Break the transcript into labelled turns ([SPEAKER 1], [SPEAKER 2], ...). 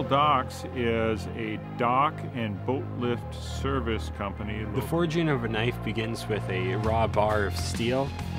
[SPEAKER 1] Docks is a dock and boat lift service company.
[SPEAKER 2] The forging of a knife begins with a raw bar of steel